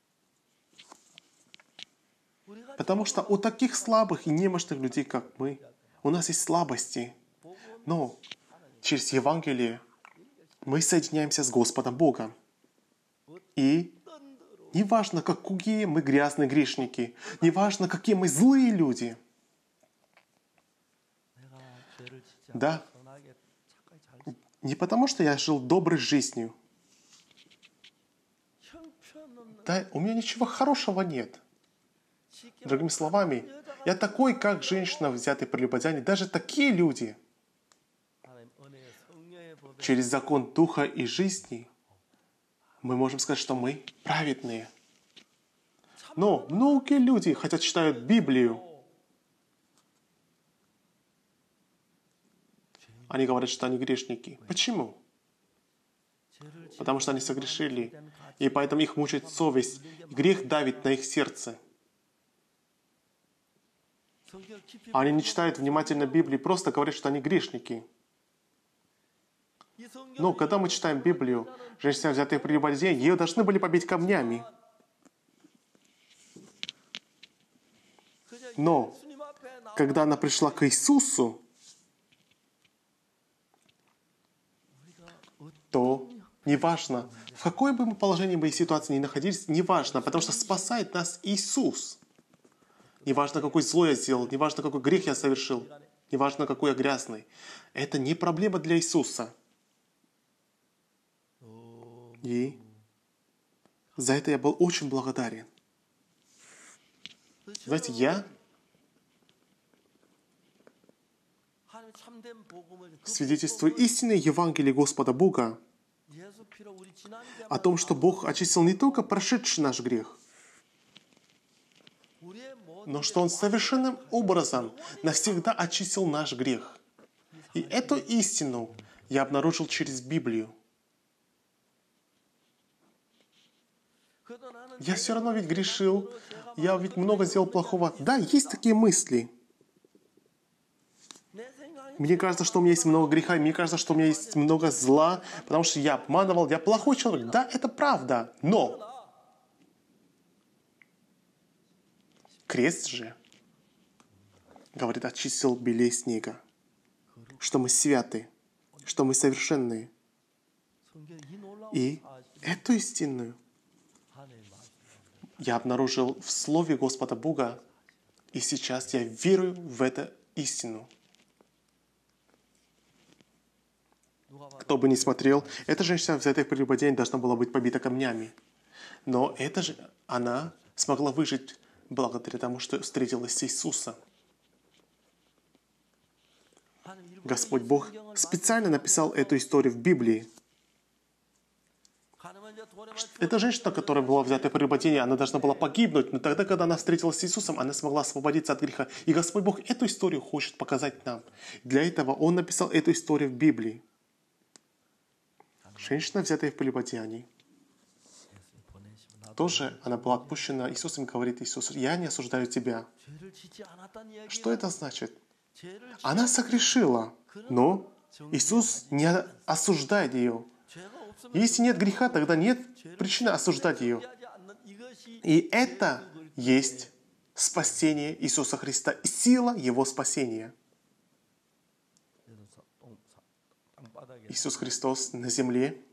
Потому что у таких слабых и немощных людей, как мы, у нас есть слабости. Но через Евангелие мы соединяемся с Господом Богом. И неважно, какие мы грязные грешники, неважно, какие мы злые люди. Да. Не потому, что я жил доброй жизнью. Да, у меня ничего хорошего нет. Другими словами, я такой, как женщина, взятая прелюбодеяние. Даже такие люди через закон духа и жизни мы можем сказать, что мы праведные. Но многие люди, хотя читают Библию, они говорят, что они грешники. Почему? Потому что они согрешили, и поэтому их мучает совесть. Грех давит на их сердце. Они не читают внимательно Библию, просто говорят, что они грешники. Но когда мы читаем Библию, женщина, взятая в прелюбодеяние, ее должны были побить камнями. Но когда она пришла к Иисусу, то неважно, в какой бы мы положении бы и ситуации ни находились, неважно, потому что спасает нас Иисус. Неважно, какой зло я сделал, неважно, какой грех я совершил, неважно, какой я грязный. Это не проблема для Иисуса. И за это я был очень благодарен. Знаете, я свидетельствую истинной Евангелия Господа Бога о том, что Бог очистил не только прошедший наш грех, но что Он совершенным образом навсегда очистил наш грех. И эту истину я обнаружил через Библию. Я все равно ведь грешил, я ведь много сделал плохого. Да, есть такие мысли. Мне кажется, что у меня есть много греха, мне кажется, что у меня есть много зла, потому что я обманывал, я плохой человек. Да, это правда, но крест же, говорит, очистил белее снега. что мы святы, что мы совершенные. И эту истинную я обнаружил в Слове Господа Бога, и сейчас я верю в эту истину. Кто бы ни смотрел, эта женщина, взятая в прелюбодеянии, должна была быть побита камнями. Но эта же, она смогла выжить благодаря тому, что встретилась с Иисусом. Господь Бог специально написал эту историю в Библии. Эта женщина, которая была взята в прелюбодеянии, она должна была погибнуть, но тогда, когда она встретилась с Иисусом, она смогла освободиться от греха. И Господь Бог эту историю хочет показать нам. Для этого Он написал эту историю в Библии. Женщина, взятая в прелюбодеянии, тоже она была отпущена Иисусом, говорит Иисус: «Я не осуждаю тебя». Что это значит? Она согрешила, но Иисус не осуждает ее. Если нет греха, тогда нет причины осуждать ее. И это есть спасение Иисуса Христа и сила Его спасения. Иисус Христос на земле,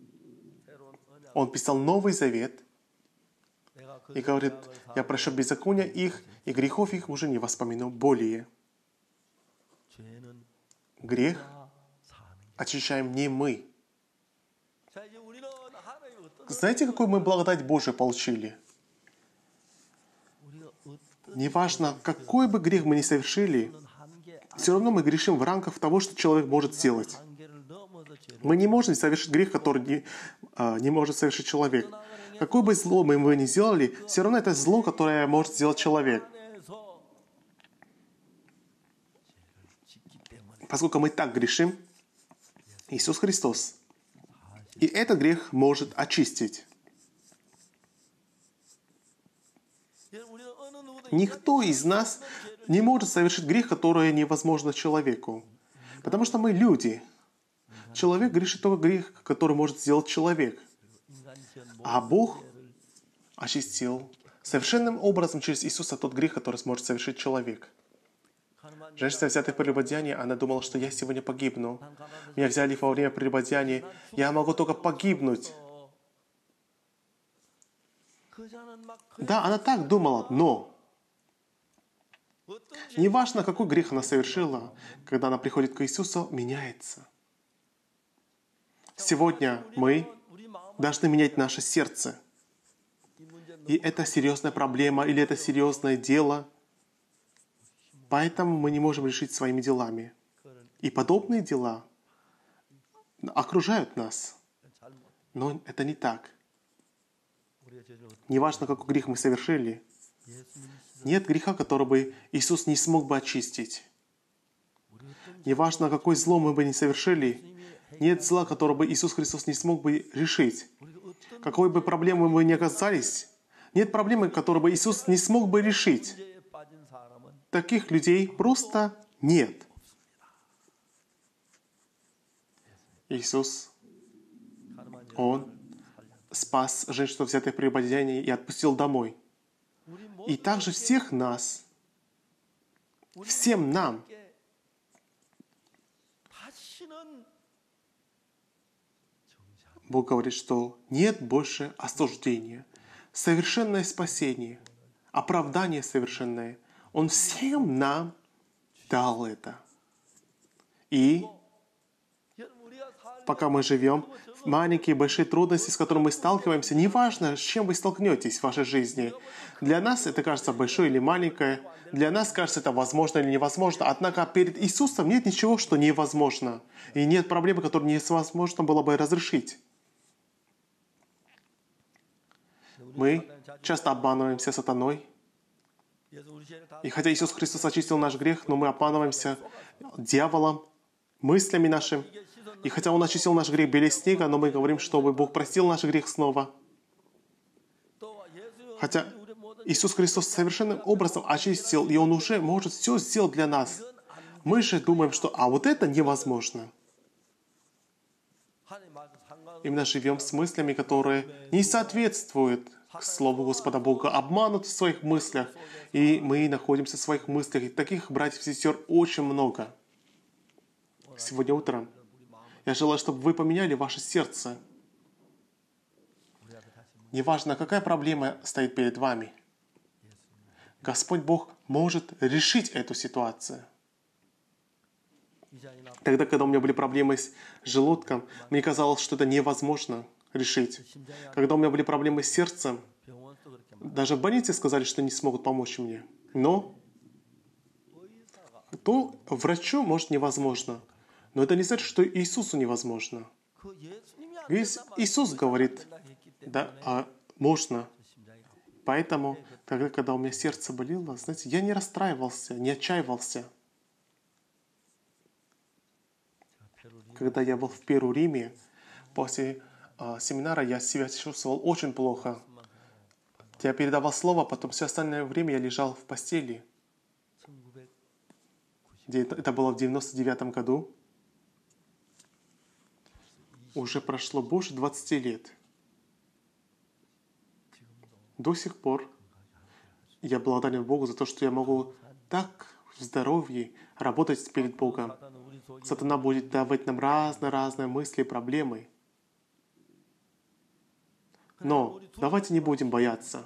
Он писал Новый Завет и говорит: «Я прощу беззакония их, и грехов их уже не воспомяну более». Грех очищаем не мы. Знаете, какую мы благодать Божию получили? Неважно, какой бы грех мы ни совершили, все равно мы грешим в рамках того, что человек может сделать. Мы не можем совершить грех, который не, а, не может совершить человек. Какое бы зло мы ему ни сделали, все равно это зло, которое может сделать человек. Поскольку мы так грешим, Иисус Христос и этот грех может очистить. Никто из нас не может совершить грех, который невозможно человеку. Потому что мы люди. Человек грешит только грех, который может сделать человек. А Бог очистил совершенным образом через Иисуса тот грех, который сможет совершить человек. Женщина, взятая в прелюбодеянии, она думала, что я сегодня погибну. Меня взяли во время прелюбодеяния, я могу только погибнуть. Да, она так думала, но неважно, какой грех она совершила, когда она приходит к Иисусу, меняется. Сегодня мы должны менять наше сердце. И это серьезная проблема, или это серьезное дело. Поэтому мы не можем решить своими делами. И подобные дела окружают нас. Но это не так. Неважно, какой грех мы совершили, нет греха, который бы Иисус не смог бы очистить. Неважно, какое зло мы бы не совершили, нет зла, которого бы Иисус Христос не смог бы решить. Какой бы проблемой мы ни оказались, нет проблемы, которую бы Иисус не смог бы решить. Таких людей просто нет. Иисус, Он спас женщину, взятой в прелюбодеянии, и отпустил домой. И также всех нас, всем нам, Бог говорит, что нет больше осуждения. Совершенное спасение, оправдание совершенное. Он всем нам дал это. И пока мы живем, маленькие и большие трудности, с которыми мы сталкиваемся, неважно, с чем вы столкнетесь в вашей жизни. Для нас это кажется большое или маленькое, для нас кажется это возможно или невозможно, однако перед Иисусом нет ничего, что невозможно. И нет проблемы, которую невозможно было бы разрешить. Мы часто обманываемся сатаной. И хотя Иисус Христос очистил наш грех, но мы обманываемся дьяволом, мыслями нашими. И хотя Он очистил наш грех белее снега, но мы говорим, чтобы Бог простил наш грех снова. Хотя Иисус Христос совершенным образом очистил, и Он уже может все сделать для нас. Мы же думаем, что «а вот это невозможно». Именно живем с мыслями, которые не соответствуют к Слову Господа Бога, обманут в своих мыслях. И мы находимся в своих мыслях. И таких братьев и сестер очень много. сегодня утром. Я желаю, чтобы вы поменяли ваше сердце. Неважно, какая проблема стоит перед вами. Господь Бог может решить эту ситуацию. Тогда, когда у меня были проблемы с желудком, мне казалось, что это невозможно решить. Когда у меня были проблемы с сердцем, даже в больнице сказали, что не смогут помочь мне. Но то врачу, может, невозможно. Но это не значит, что Иисусу невозможно. Ведь Иисус говорит, да, а можно. Поэтому, тогда, когда у меня сердце болело, знаете, я не расстраивался, не отчаивался. Когда я был в Перу, Риме, после э, семинара я себя чувствовал очень плохо. Я передавал слово, потом все остальное время я лежал в постели. Это было в девяносто девятом году. Уже прошло больше двадцати лет. До сих пор я благодарен Богу за то, что я могу так в здоровье работать перед Богом. Сатана будет давать нам разные-разные мысли, проблемы. Но давайте не будем бояться.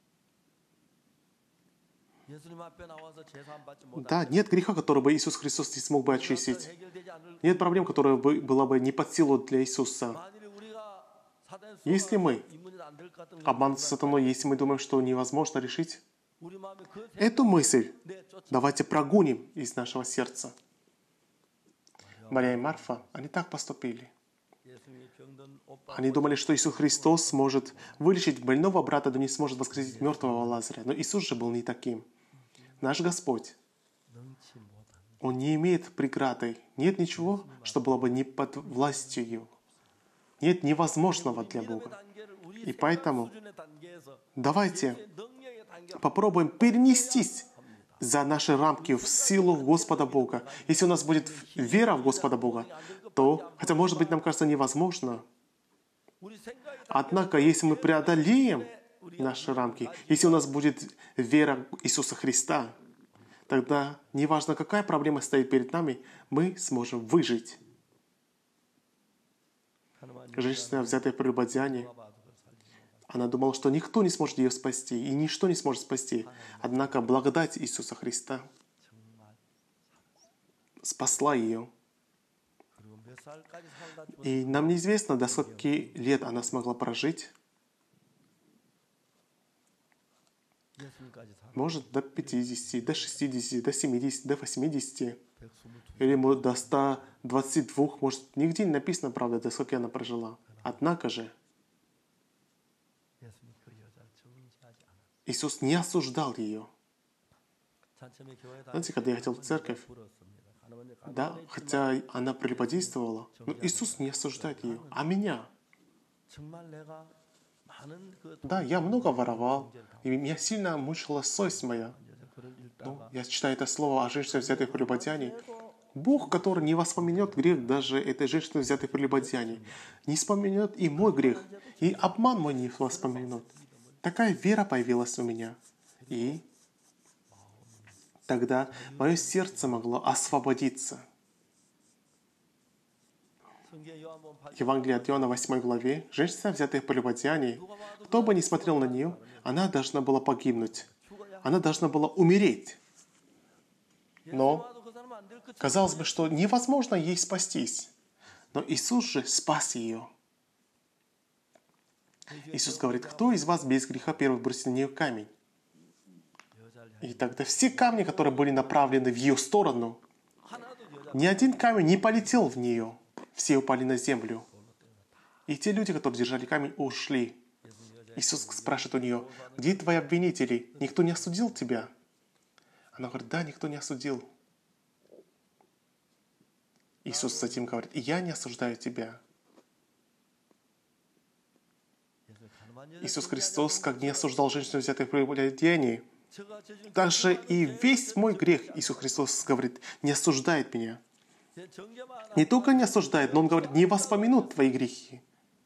Да, нет греха, который бы Иисус Христос не смог бы очистить. Нет проблем, которая бы была бы не под силу для Иисуса. Если мы обмануты сатаной, если мы думаем, что невозможно решить, эту мысль давайте прогоним из нашего сердца. Мария и Марфа, они так поступили. Они думали, что Иисус Христос сможет вылечить больного брата, но не сможет воскресить мертвого Лазаря. Но Иисус же был не таким. Наш Господь, Он не имеет преграды. Нет ничего, что было бы не под властью Его. Нет невозможного для Бога. И поэтому давайте попробуем перенестись за наши рамки в силу Господа Бога. Если у нас будет вера в Господа Бога, то, хотя, может быть, нам кажется невозможно, однако, если мы преодолеем наши рамки, если у нас будет вера в Иисуса Христа, тогда, неважно, какая проблема стоит перед нами, мы сможем выжить. Женщина, взятая в прелюбодеянии, она думала, что никто не сможет ее спасти, и ничто не сможет спасти. Однако благодать Иисуса Христа спасла ее. И нам неизвестно, до скольки лет она смогла прожить. Может, до пятидесяти, до шестидесяти, до семидесяти, до восьмидесяти. Или может, до ста двадцати двух. Может, нигде не написано, правда, до скольки она прожила. Однако же, Иисус не осуждал ее. Знаете, когда я ходил в церковь, да, хотя она прелюбодействовала, но Иисус не осуждает ее, а меня. Да, я много воровал, и меня сильно мучила совесть моя. Но я читаю это слово о женщине, взятой в прелюбодеянии. Бог, который не воспомянет грех даже этой женщины, взятой в прелюбодеянии, не вспомнет и мой грех, и обман мой не воспомянет. Такая вера появилась у меня. И тогда мое сердце могло освободиться. Евангелие от Иоанна, восьмой главе. Женщина, взятая в прелюбодеянии, кто бы ни смотрел на нее, она должна была погибнуть. Она должна была умереть. Но казалось бы, что невозможно ей спастись. Но Иисус же спас ее. Иисус говорит, кто из вас без греха первый бросит на нее камень? И тогда все камни, которые были направлены в ее сторону, ни один камень не полетел в нее. Все упали на землю. И те люди, которые держали камень, ушли. Иисус спрашивает у нее, где твои обвинители? Никто не осудил тебя? Она говорит, да, никто не осудил. Иисус затем говорит, и я не осуждаю тебя. Иисус Христос, как не осуждал женщину, взятой в прелюбодеянии, также и весь мой грех, Иисус Христос говорит, не осуждает меня. Не только не осуждает, но Он говорит, не воспомянут твои грехи.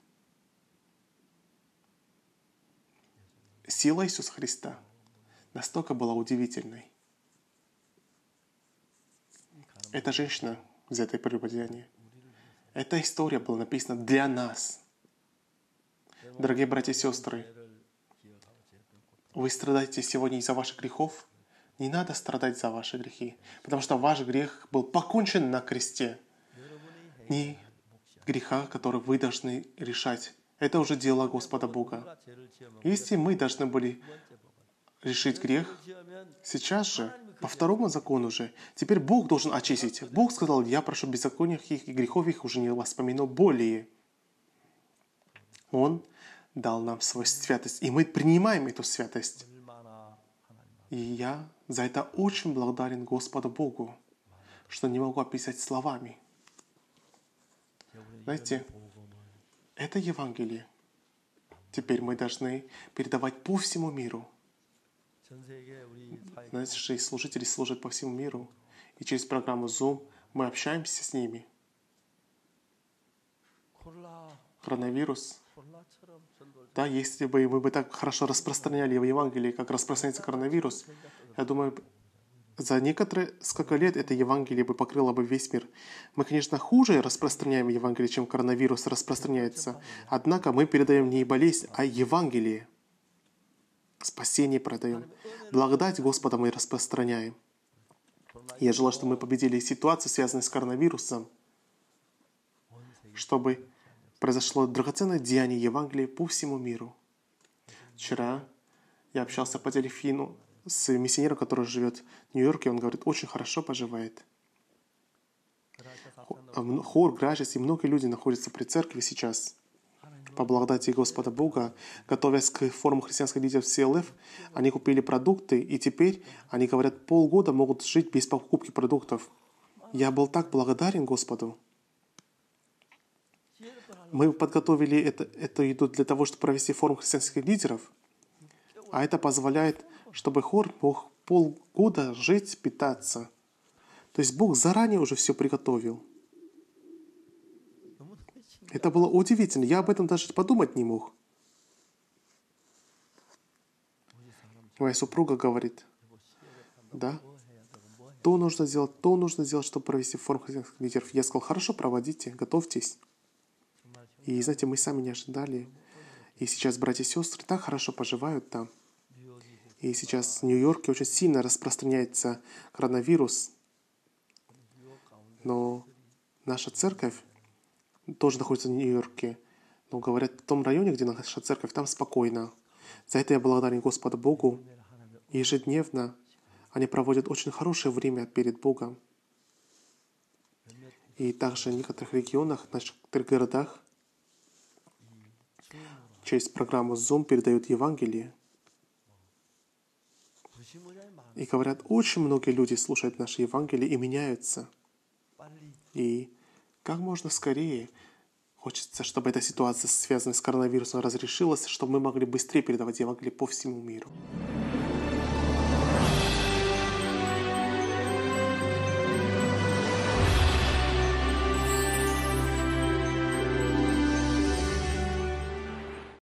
Сила Иисуса Христа настолько была удивительной. Эта женщина, взятое прелюбодеяние. Эта история была написана для нас. Дорогие братья и сестры, вы страдаете сегодня из-за ваших грехов? Не надо страдать за ваши грехи, потому что ваш грех был покончен на кресте. Не греха, которые вы должны решать. Это уже дело Господа Бога. Если мы должны были решить грех, сейчас же, по второму закону же, теперь Бог должен очистить. Бог сказал: я прошу беззакония их и грехов их уже не воспомяну более. Он дал нам свою святость, и мы принимаем эту святость. И я за это очень благодарен Господу Богу, что не могу описать словами. Знаете, это Евангелие. Теперь мы должны передавать по всему миру. Знаете, что служители служат по всему миру, и через программу Zoom мы общаемся с ними. Коронавирус. Да, если бы мы бы так хорошо распространяли в Евангелии, как распространяется коронавирус, я думаю, за некоторые сколько лет это Евангелие бы покрыло бы весь мир. Мы, конечно, хуже распространяем Евангелие, чем коронавирус распространяется. Однако мы передаем не болезнь, а Евангелие. Спасение продаем. Благодать Господа мы распространяем. Я желаю, чтобы мы победили ситуацию, связанную с коронавирусом, чтобы произошло драгоценное деяние Евангелия по всему миру. Вчера я общался по телефону с миссионером, который живет в Нью-Йорке. Он говорит, очень хорошо поживает. Хор, Гражес и многие люди находятся при церкви сейчас. По благодати Господа Бога, готовясь к форуму христианских лидеров си эл эф, они купили продукты, и теперь, они говорят, полгода могут жить без покупки продуктов. Я был так благодарен Господу. Мы подготовили это, эту еду для того, чтобы провести форум христианских лидеров, а это позволяет, чтобы хор мог полгода жить, питаться. То есть Бог заранее уже все приготовил. Это было удивительно. Я об этом даже подумать не мог. Моя супруга говорит, да, то нужно сделать, то нужно сделать, чтобы провести форум христианских лидеров. Я сказал, хорошо, проводите, готовьтесь. И, знаете, мы сами не ожидали. И сейчас братья и сестры так хорошо поживают там. И сейчас в Нью-Йорке очень сильно распространяется коронавирус. Но наша церковь тоже находится в Нью-Йорке. Но говорят, в том районе, где наша церковь, там спокойно. За это я благодарен Господу Богу. И ежедневно они проводят очень хорошее время перед Богом. И также в некоторых регионах, в некоторых городах через программу Zoom передают Евангелие. И говорят, очень многие люди слушают наши Евангелие и меняются. И как можно скорее хочется, чтобы эта ситуация, связанная с коронавирусом, разрешилась, чтобы мы могли быстрее передавать Евангелие по всему миру.